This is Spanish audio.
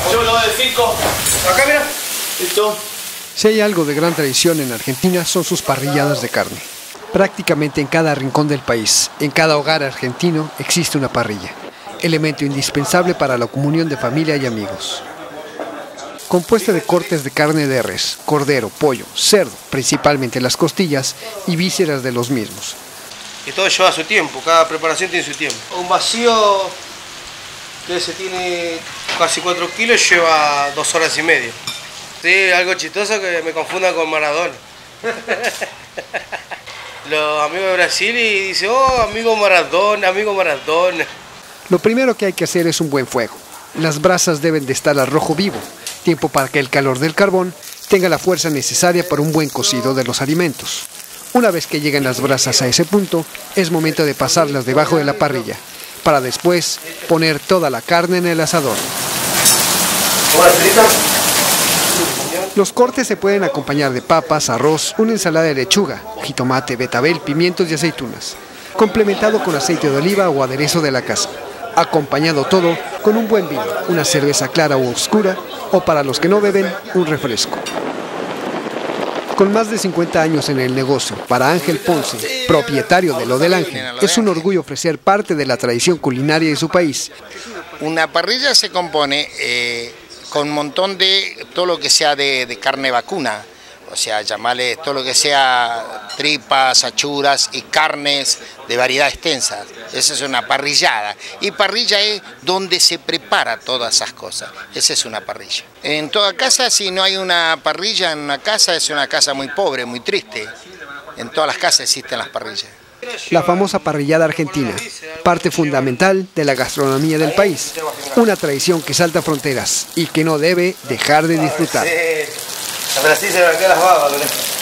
Yo lo del 5. Acá, mira. Listo. Si hay algo de gran tradición en Argentina son sus parrilladas de carne. Prácticamente en cada rincón del país, en cada hogar argentino, existe una parrilla, elemento indispensable para la comunión de familia y amigos. Compuesta de cortes de carne de res, cordero, pollo, cerdo, principalmente las costillas y vísceras de los mismos. Y todo lleva su tiempo, cada preparación tiene su tiempo. Un vacío que se tiene casi 4 kilos lleva 2 horas y media. Sí, algo chistoso que me confundan con Maradona. Los amigos de Brasil y dicen, oh, amigo Maradona, amigo Maradona. Lo primero que hay que hacer es un buen fuego. Las brasas deben de estar al rojo vivo, tiempo para que el calor del carbón tenga la fuerza necesaria para un buen cocido de los alimentos. Una vez que lleguen las brasas a ese punto, es momento de pasarlas debajo de la parrilla, para después poner toda la carne en el asador. Los cortes se pueden acompañar de papas, arroz, una ensalada de lechuga, jitomate, betabel, pimientos y aceitunas, complementado con aceite de oliva o aderezo de la casa, acompañado todo con un buen vino, una cerveza clara u oscura, o para los que no beben, un refresco. Con más de 50 años en el negocio, para Ángel Ponce, propietario de Lo del Ángel, es un orgullo ofrecer parte de la tradición culinaria de su país. Una parrilla se compone con un montón de todo lo que sea de carne vacuna, o sea, llamarle todo lo que sea tripas, achuras y carnes de variedad extensa. Esa es una parrillada. Y parrilla es donde se prepara todas esas cosas. Esa es una parrilla. En toda casa, si no hay una parrilla en una casa, es una casa muy pobre, muy triste. En todas las casas existen las parrillas. La famosa parrillada argentina, parte fundamental de la gastronomía del país, una tradición que salta fronteras y que no debe dejar de disfrutar. En Brasil se me quedan las babas con esto.